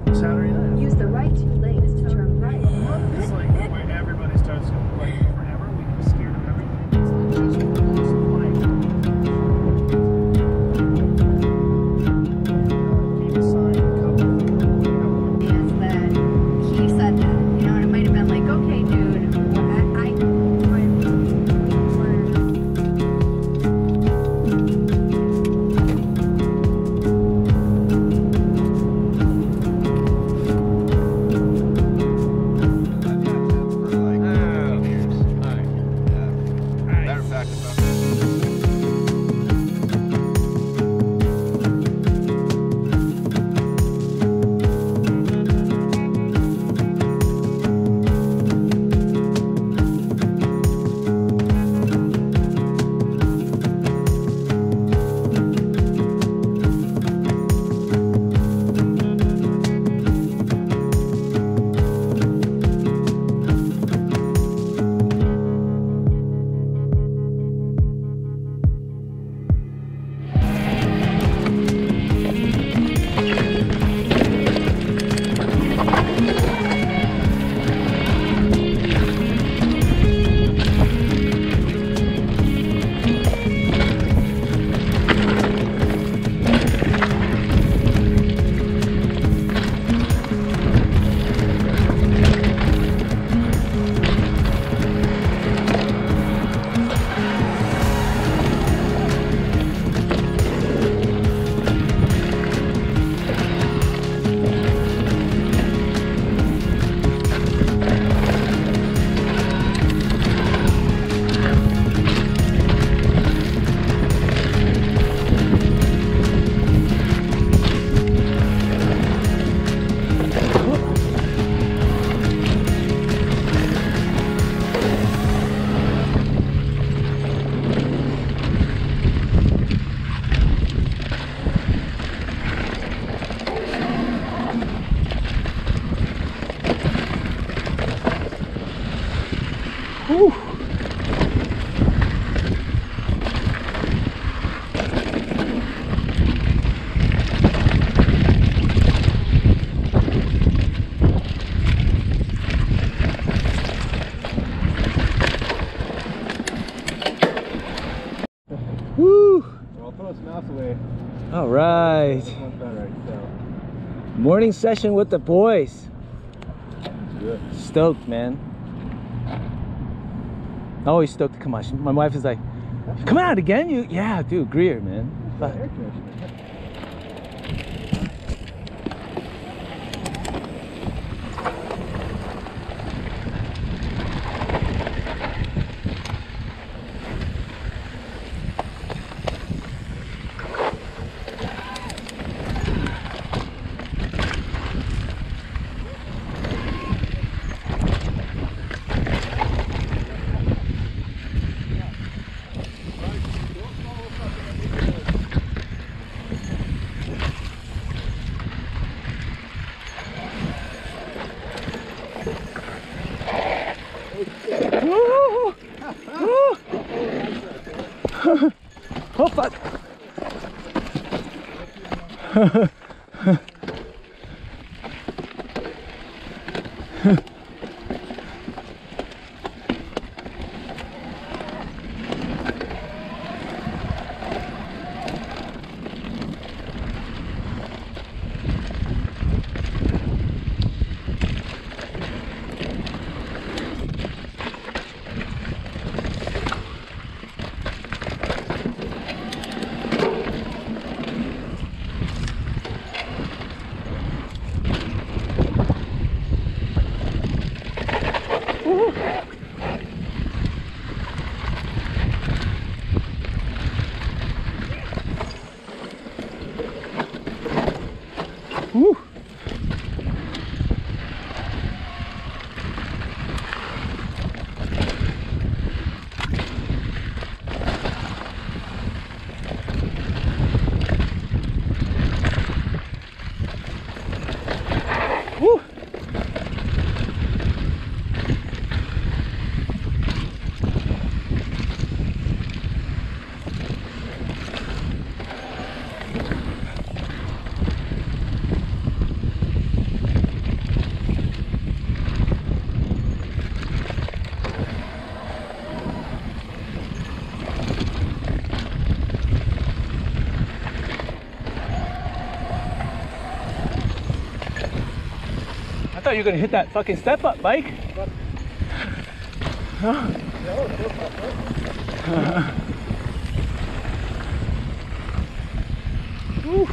Saturday night. Use the right 2 lanes to turn right. It's like where everybody starts like forever. We get scared of everything. Whew. Woo! So I'll throw this mouse away. All right. This one's better, so. Morning session with the boys. Good. Stoked, man. Always stoked to come out. My wife is like, come out again? You, yeah, dude, Greer, man. But, Air conditioning. oh fuck. Woo. Woo. thought you were gonna hit that fucking step up, Mike. Huh? Woo.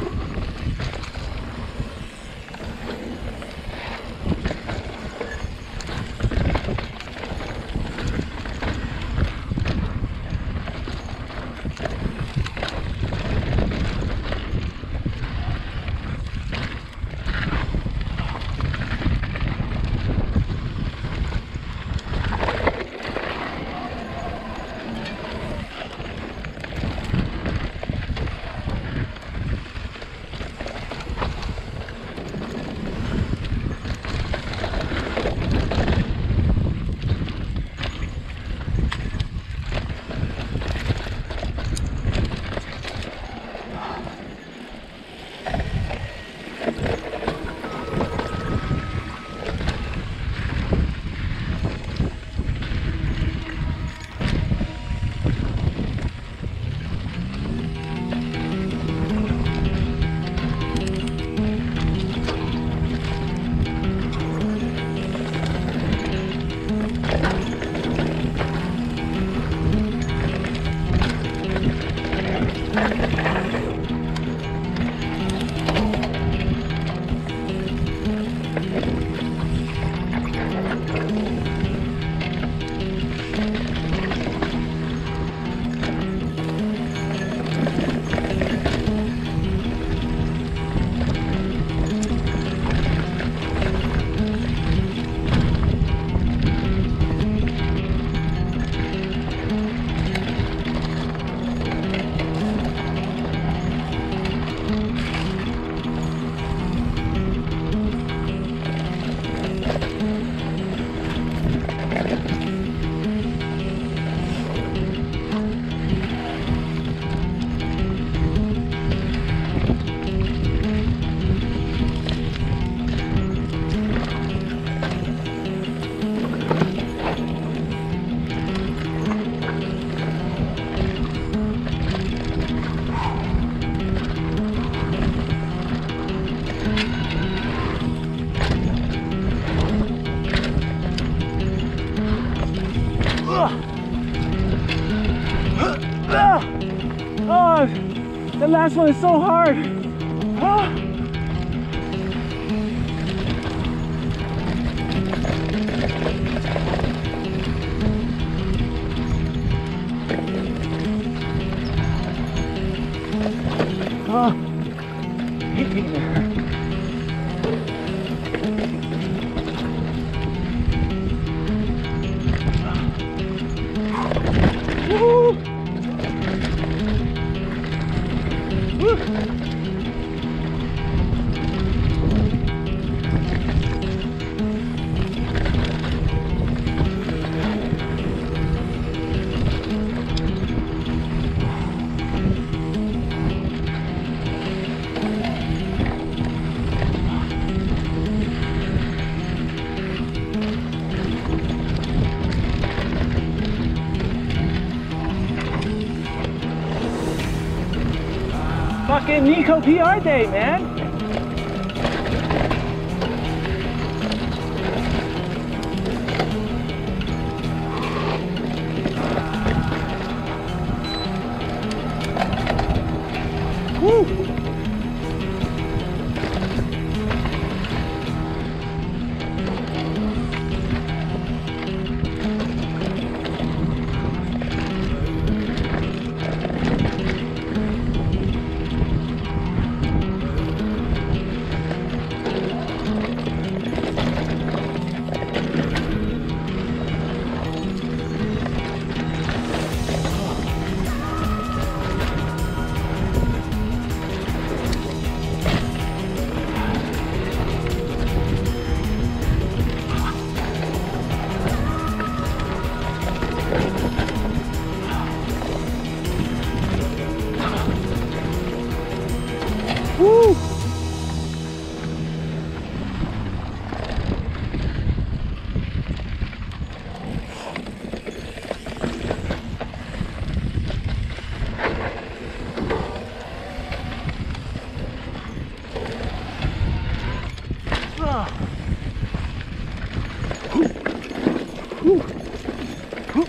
Oh, the last one is so hard. Oh. Fucking Nico PR day, man. Woo! Woo! Whew. Whew.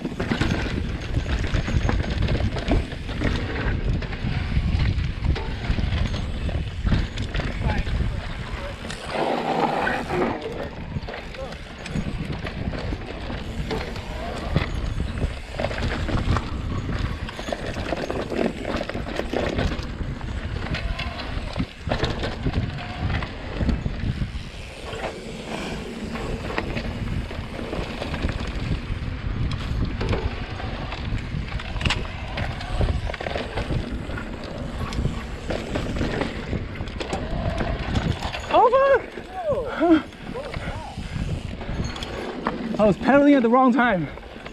I was pedaling at the wrong time.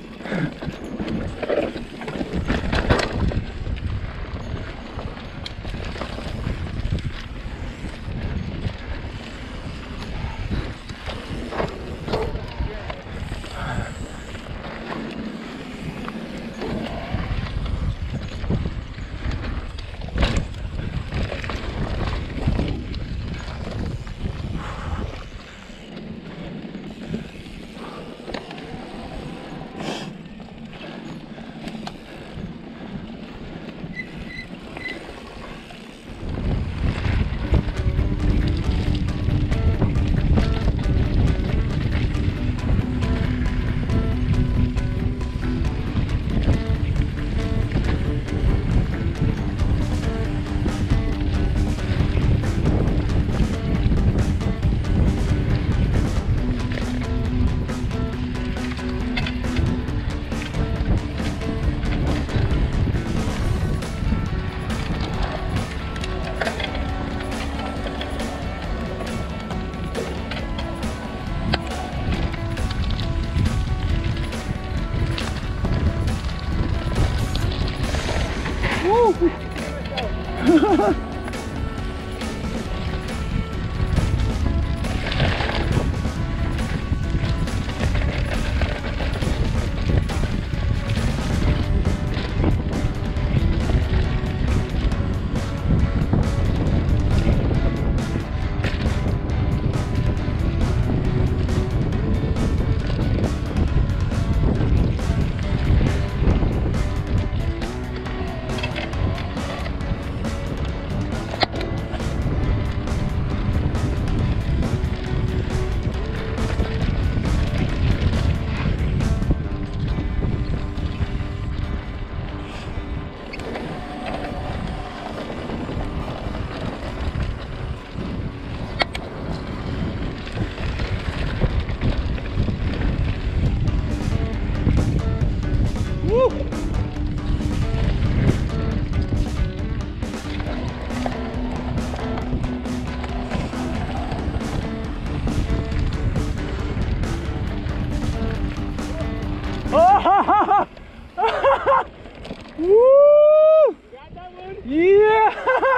Woo! Got that one? Yeah!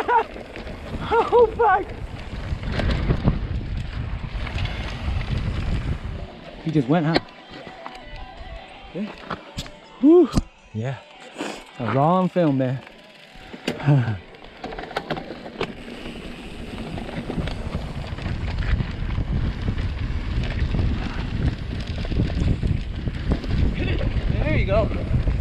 Oh fuck! He just went, huh? Yeah. Woo! Yeah. That was all on film, man. There you go.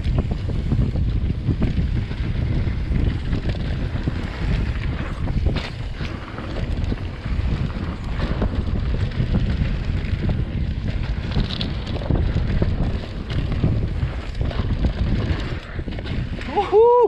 Woohoo!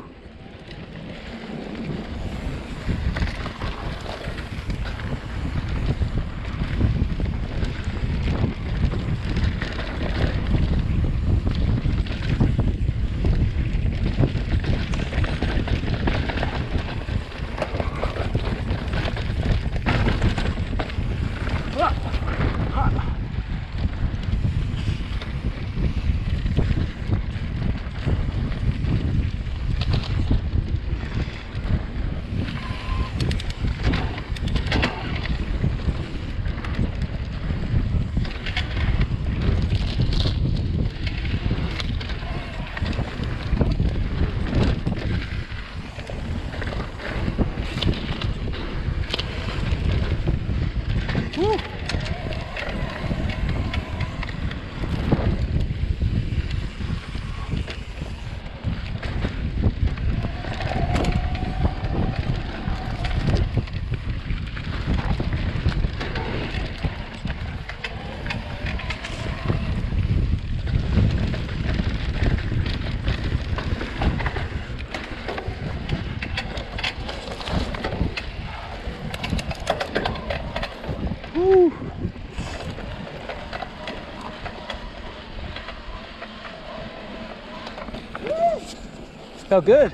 felt good.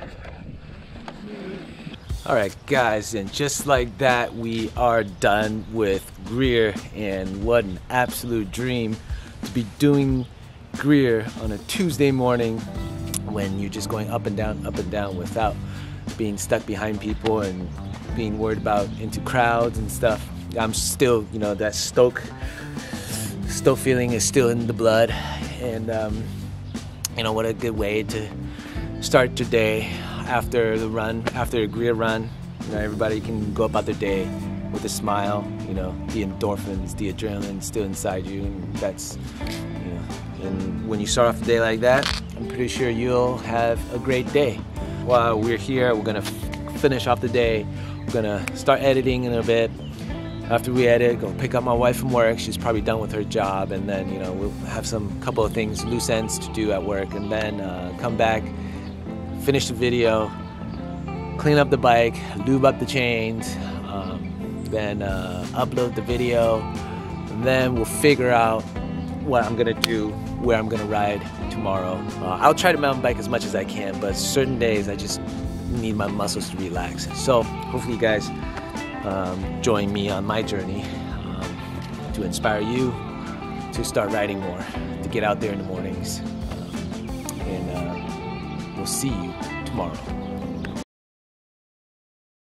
All right, guys, and just like that, we are done with Greer, and what an absolute dream to be doing Greer on a Tuesday morning when you're just going up and down without being stuck behind people and being worried about into crowds and stuff. I'm still, you know, that stoke feeling is still in the blood, and you know, what a good way to start your day after the run, after a Greer run. You know, everybody can go about their day with a smile. You know, the endorphins, the adrenaline still inside you, and that's, you know, and when you start off the day like that, I'm pretty sure you'll have a great day. While we're here, we're gonna finish off the day. We're gonna start editing in a bit. After we edit, go pick up my wife from work. She's probably done with her job, and then, you know, we'll have some couple of things, loose ends to do at work, and then come back, finish the video, clean up the bike, lube up the chains, then upload the video, and then we'll figure out what I'm gonna do, where I'm gonna ride tomorrow. I'll try to mountain bike as much as I can, but certain days I just need my muscles to relax. So hopefully you guys join me on my journey to inspire you to start riding more, to get out there in the mornings, and we'll see you tomorrow.